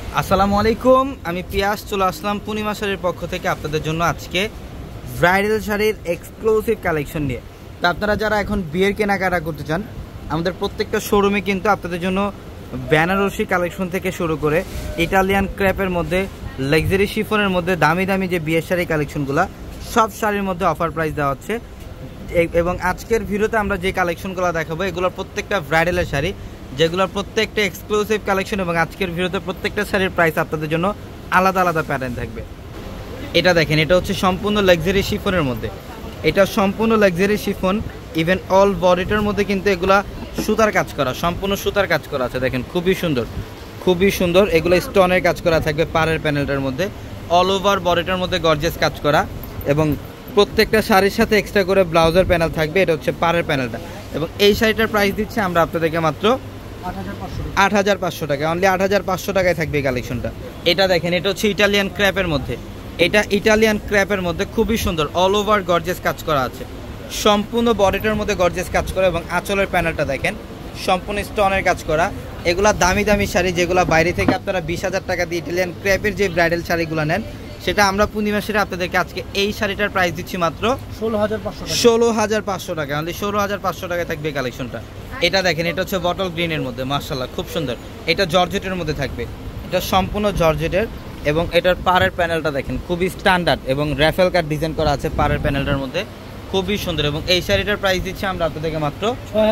আসসালামু আলাইকুম, আমি পিয়াস চলে আসলাম পূর্ণিমা শাড়ির পক্ষ থেকে আপনাদের জন্য আজকে ব্রাইডাল শাড়ির এক্সক্লুসিভ কালেকশন নিয়ে। তো আপনারা যারা এখন বিয়ের কেনাকাটা করতে চান, আমাদের প্রত্যেকটা শোরুমে কিন্তু আপনাদের জন্য বেনারসি কালেকশন থেকে শুরু করে ইটালিয়ান ক্রেপের মধ্যে, লাক্সারি শিফনের মধ্যে দামি দামি যে বিয়ের শাড়ি কালেকশনগুলো, সব শাড়ির মধ্যে অফার প্রাইস দেওয়া হচ্ছে। এবং আজকের ভিডিওতে আমরা যে কালেকশনগুলো দেখাবো এগুলোর প্রত্যেকটা ব্রাইডালের শাড়ি, যেগুলোর প্রত্যেকটা এক্সক্লুসিভ কালেকশন। এবং আজকের ভিডিওতে প্রত্যেকটা শাড়ির প্রাইস আপনাদের জন্য আলাদা আলাদা প্যাটার্ন থাকবে। এটা দেখেন, এটা হচ্ছে সম্পূর্ণ লাক্সারি শিফনের মধ্যে, এটা সম্পূর্ণ লাক্সারি শিফন। ইভেন অল বডিটার মধ্যে কিন্তু এগুলা সুতার কাজ করা, সম্পূর্ণ সুতার কাজ করা আছে। দেখেন খুবই সুন্দর, খুবই সুন্দর। এগুলো স্টোনের কাজ করা থাকবে পাড়ের প্যানেলটার মধ্যে, অল ওভার বডিটার মধ্যে গর্জিয়াস কাজ করা। এবং প্রত্যেকটা শাড়ির সাথে এক্সট্রা করে ব্লাউজের প্যানেল থাকবে। এটা হচ্ছে পাড়ের প্যানেলটা। এবং এই শাড়িটার প্রাইস দিচ্ছে আমরা আপনাদেরকে মাত্র ৮৫০০ টাকা, অনলি ৮৫০০ টাকায় থাকবে এই কালেকশনটা। এটা দেখেন, এটা হচ্ছে ইটালিয়ান ক্র্যাপের মধ্যে, এটা ইটালিয়ান ক্র্যাপের মধ্যে খুবই সুন্দর অল ওভার গর্জিয়াস কাজ করা আছে, সম্পূর্ণ বডিটার মধ্যে গর্জিয়াস কাজ করা। এবং আঁচলের প্যানেলটা দেখেন সম্পূর্ণ স্টোনের কাজ করা। এগুলা দামি দামি শাড়ি, যেগুলো বাইরে থেকে আপনারা ২০,০০০ টাকা দিয়ে ইটালিয়ান ক্র্যাপের যে ব্রাইডাল শাড়িগুলো নেন, সেটা আমরা পূর্ণিমা শাড়ি আপনাদেরকে আজকে এই শাড়িটার প্রাইস দিচ্ছি মাত্র ১৬৫০০ টাকা, অনলি ১৬৫০০ টাকায় থাকবে এই কালেকশনটা। এটা দেখেন, এটা হচ্ছে বটল গ্রিনের মধ্যে, মাশাআল্লাহ খুব সুন্দর। এটা জর্জেটের মধ্যে থাকবে, এটা সম্পূর্ণ জর্জেটের। এবং এটার পাড়ের প্যানেলটা দেখেন খুবই স্ট্যান্ডার্ড এবং র্যাফেল কাট ডিজাইন করা আছে পাড়ের প্যানেলটার মধ্যে, খুবই সুন্দর। এবং এই শাড়িটার প্রাইস দিচ্ছি আমরা আপনাদেরকে মাত্র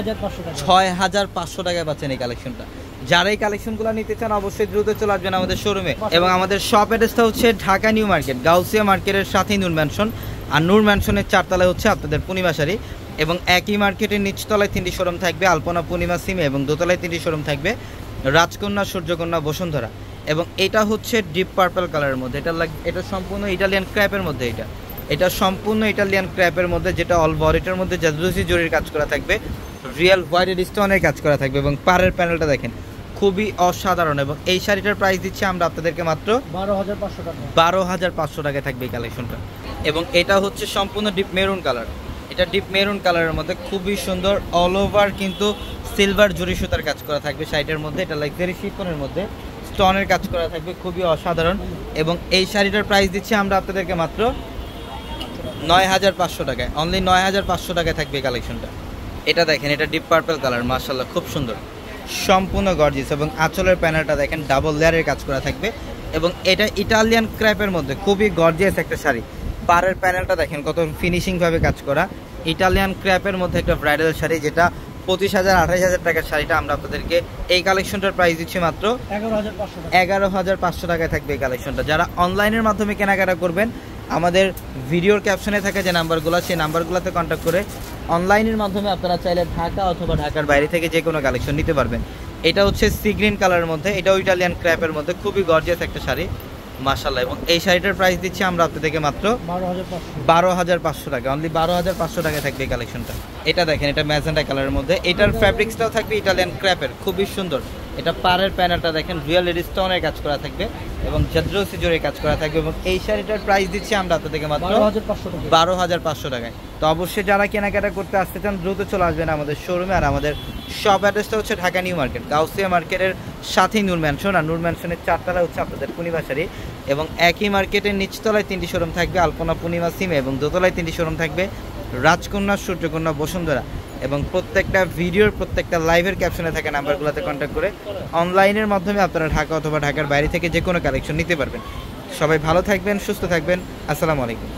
৬৫০০ টাকায় পাচ্ছেন এই কালেকশনটা। যারা এই কালেকশনগুলো নিতে চান অবশ্যই দ্রুত চলে আসবেন আমাদের শোরুমে। এবং আমাদের শপ অ্যাড্রেসটা হচ্ছে ঢাকা নিউ মার্কেট, গাউসিয়া মার্কেটের সাথেই নূর ম্যানশন। আর নূর ম্যানশনের ৪ তলায় হচ্ছে আপনাদের পূর্ণিমা শাড়ি। এবং একই মার্কেটের নিচতলায় ৩টি শোরুম থাকবে, আলপনা, পূর্ণিমা, সিমে। এবং দোতলায় ৩টি শোরুম থাকবে, রাজকন্যা, সূর্যকন্যা, বসুন্ধরা। এবং এটা হচ্ছে ডিপ পার্পল কালারের মধ্যে, এটা সম্পূর্ণ ইটালিয়ান ক্র্যাপের মধ্যে। এটা সম্পূর্ণ ইটালিয়ান ক্র্যাপের মধ্যে, যেটা অল বডিটার মধ্যে জাদরুসি জরির কাজ করা থাকবে, রিয়েল হোয়াইট স্টোনের কাজ করা থাকবে। এবং পাড়ের প্যানেলটা দেখেন খুবই অসাধারণ। এবং এই শাড়িটার প্রাইস দিচ্ছি আমরা আপনাদেরকে মাত্র ১২৫০০ টাকায় থাকবে এই কালেকশনটা। এবং এটা হচ্ছে সম্পূর্ণ ডিপ মেরুন কালার, এটা ডিপ মেরুন কালারের মধ্যে খুবই সুন্দর অল ওভার কিন্তু সিলভার জরি সুতার কাজ করা থাকবে শাড়িটার মধ্যে। এটা লাক্সারি শিফনের মধ্যে স্টোনের কাজ করা থাকবে, খুবই অসাধারণ। এবং এই শাড়িটার প্রাইস দিচ্ছি আমরা আপনাদেরকে মাত্র ৯৫০০ টাকায়, অনলি ৯৫০০ টাকায় থাকবে এই কালেকশনটা। এটা দেখেন, এটা ডিপ পার্পল কালার, মাশাআল্লাহ খুব সুন্দর, সম্পূর্ণ গর্জিয়াস। এবং আঁচলের প্যানেলটা দেখেন ডাবল লেয়ারের কাজ করা থাকবে। এবং এটা ইটালিয়ান ক্র্যাপের মধ্যে খুবই গর্জিয়াস একটা শাড়ি। পাড়ের প্যানেলটা দেখেন কত ফিনিশিংভাবে কাজ করা, ইটালিয়ান ক্র্যাপের মধ্যে একটা ব্রাইডাল শাড়ি, যেটা ২৫,০০০ ২৮,০০০ টাকার শাড়িটা আমরা আপনাদেরকে এই কালেকশনটার প্রাইস দিচ্ছি মাত্র ১১৫০০ টাকায় থাকবে এই কালেকশনটা। যারা অনলাইনের মাধ্যমে কেনাকাটা করবেন, আমাদের ভিডিওর ক্যাপশনে থাকা যে নাম্বারগুলো, সেই নাম্বারগুলোতে কন্ট্যাক্ট করে অনলাইনের মাধ্যমে আপনারা চাইলে ঢাকা অথবা ঢাকার বাইরে থেকে যে কোনো কালেকশন নিতে পারবেন। এটা হচ্ছে সি গ্রিন কালারের মধ্যে, এটাও ইটালিয়ান ক্র্যাপের মধ্যে খুবই গর্জিয়াস একটা শাড়ি, মাশাআল্লাহ। এবং এই শাড়িটার প্রাইস দিচ্ছি আমরা আপনাদেরকে মাত্র ১২৫০০ টাকা, অনলি ১২৫০০ টাকায় থাকবে এই কালেকশনটা। এটা দেখেন, এটা ম্যাজেন্টা কালারের মধ্যে, এটার ফ্যাব্রিক্সটাও থাকবে ইটালিয়ান ক্র্যাপের, খুবই সুন্দর। এটা পাড়ের প্যানেলটা দেখেন রিয়েল স্টোনের কাজ করা থাকবে এবং জাদরুসি জরির কাজ করা থাকবে। এবং এই শাড়িটার প্রাইস দিচ্ছি আমরা আপনাদেরকে মাত্র ১২৫০০ টাকায়। তো অবশ্যই যারা কেনাকাটা করতে আসতে চান দ্রুত চলে আসবেন আমাদের শোরুমে। আর আমাদের শপ অ্যাড্রেসটা হচ্ছে ঢাকা নিউ মার্কেট, গাউসিয়া মার্কেটের সাথেই নূর ম্যানশন। আর নূর ম্যানশনের ৪ তলায় হচ্ছে আপনাদের পূর্ণিমা শাড়ি। এবং একই মার্কেটের নিচতলায় 3টি শোরুম থাকবে, আলপনা, পূর্ণিমা, সিমে। এবং দোতলায় 3টি শোরুম থাকবে, রাজকন্যা, সূর্যকন্যা, বসুন্ধরা। এবং প্রত্যেকটা ভিডিওর প্রত্যেকটা লাইভের ক্যাপশনে থাকা নাম্বারগুলোতে কন্ট্যাক্ট করে অনলাইনের মাধ্যমে আপনারা ঢাকা অথবা ঢাকার বাইরে থেকে যে কোনো কালেকশন নিতে পারবেন। সবাই ভালো থাকবেন, সুস্থ থাকবেন। আসসালামু আলাইকুম।